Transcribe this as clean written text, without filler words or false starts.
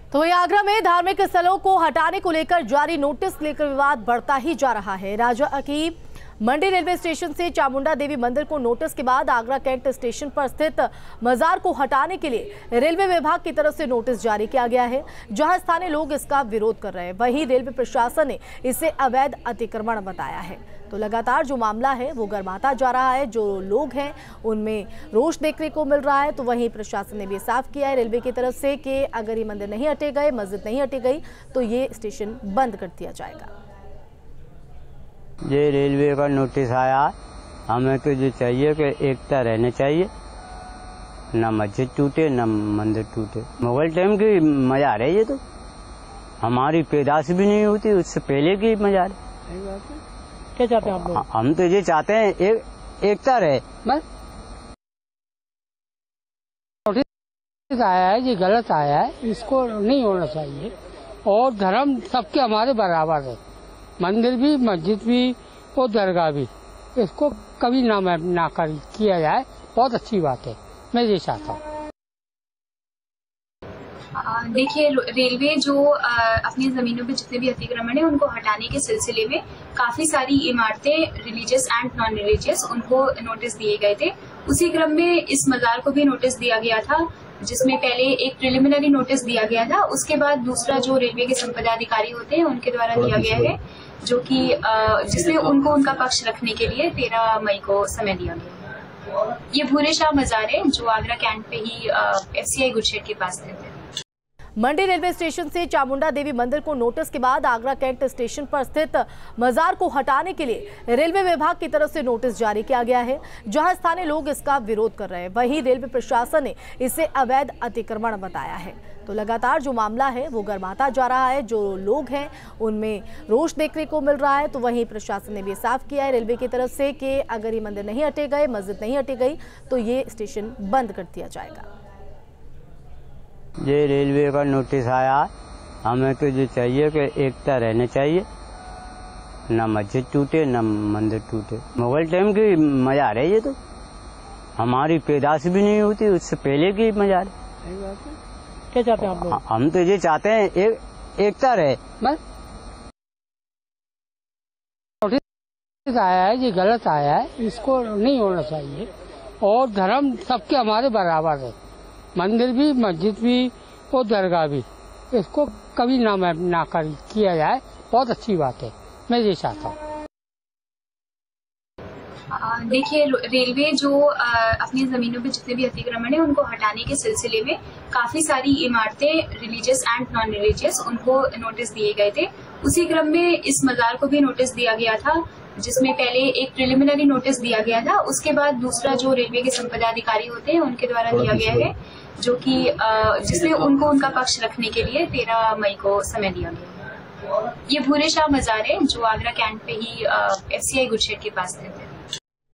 तो वहीं आगरा में धार्मिक स्थलों को हटाने को लेकर जारी नोटिस लेकर विवाद बढ़ता ही जा रहा है। राजा की मंडी रेलवे स्टेशन से चामुंडा देवी मंदिर को नोटिस के बाद आगरा कैंट स्टेशन पर स्थित मजार को हटाने के लिए रेलवे विभाग की तरफ से नोटिस जारी किया गया है, जहां स्थानीय लोग इसका विरोध कर रहे हैं। वहीं रेलवे प्रशासन ने इसे अवैध अतिक्रमण बताया है। तो लगातार जो मामला है वो गर्माता जा रहा है। जो लोग हैं उनमें रोष देखने को मिल रहा है। तो वहीं प्रशासन ने भी साफ किया है रेलवे की तरफ से कि अगर ये मंदिर नहीं हटे गए, मस्जिद नहीं हटी गई, तो ये स्टेशन बंद कर दिया जाएगा। ये रेलवे का नोटिस आया, हमें तो जो चाहिए कि एकता रहनी चाहिए, ना मस्जिद टूटे ना मंदिर टूटे। मुगल टाइम की मजार है ये, तो हमारी पैदाश भी नहीं होती, उससे पहले की मजार है। क्या चाहते हैं आप लोग? हम तो ये चाहते हैं एकता रहे। नोटिस आया है, ये गलत आया है, इसको नहीं होना चाहिए। और धर्म सबके हमारे बराबर है, मंदिर भी, मस्जिद भी और दरगाह भी। इसको कभी ना किया जाए, बहुत अच्छी बात है। मैं ये चाहता हूँ। देखिए, रेलवे जो अपनी जमीनों पे जितने भी अतिक्रमण है उनको हटाने के सिलसिले में काफी सारी इमारतें रिलीजियस एंड नॉन रिलीजियस उनको नोटिस दिए गए थे। उसी क्रम में इस मजार को भी नोटिस दिया गया था, जिसमें पहले एक प्रिलिमिनरी नोटिस दिया गया था। उसके बाद दूसरा जो रेलवे के संपदा अधिकारी होते हैं उनके द्वारा दिया गया है, जो कि जिसमें उनको उनका पक्ष रखने के लिए 13 मई को समय दिया गया। ये भूरे शाह मजार है जो आगरा कैंट पे ही FCI गुडशेड के पास स्थित है। मंडी रेलवे स्टेशन से चामुंडा देवी मंदिर को नोटिस के बाद आगरा कैंट स्टेशन पर स्थित मजार को हटाने के लिए रेलवे विभाग की तरफ से नोटिस जारी किया गया है, जहां स्थानीय लोग इसका विरोध कर रहे हैं। वहीं रेलवे प्रशासन ने इसे अवैध अतिक्रमण बताया है। तो लगातार जो मामला है वो गर्माता जा रहा है। जो लोग हैं उनमें रोष देखने को मिल रहा है। तो वहीं प्रशासन ने भी साफ किया है रेलवे की तरफ से कि अगर ये मंदिर नहीं हटे गए, मस्जिद नहीं हटी गई, तो ये स्टेशन बंद कर दिया जाएगा। ये रेलवे का नोटिस आया, हमें तो जो चाहिए कि एकता रहनी चाहिए, ना मस्जिद टूटे ना मंदिर टूटे। मुगल टाइम की मजार है ये, तो हमारी पैदाश भी नहीं होती, उससे पहले की मजार है। क्या चाहते हैं आप लोग? हम तो ये चाहते हैं एकता रहे। नोटिस आया है, ये गलत आया है, इसको नहीं होना चाहिए। और धर्म सबके हमारे बराबर है, मंदिर भी, मस्जिद भी और दरगाह भी। इसको कभी ना किया जाए, बहुत अच्छी बात है। मैं ये चाहता हूँ। देखिए, रेलवे जो अपनी जमीनों पे जितने भी अतिक्रमण है उनको हटाने के सिलसिले में काफी सारी इमारतें रिलीजियस एंड नॉन रिलीजियस उनको नोटिस दिए गए थे। उसी क्रम में इस मजार को भी नोटिस दिया गया था, जिसमें पहले एक प्रिलिमिनरी नोटिस दिया गया था। उसके बाद दूसरा जो रेलवे के संपदा अधिकारी होते हैं उनके द्वारा दिया गया है, जो कि जिसमें उनको उनका पक्ष रखने के लिए 13 मई को समय दिया गया। ये भूरे शाह मजार है जो आगरा कैंट पे ही FCI गुडशेड के पास स्थित है।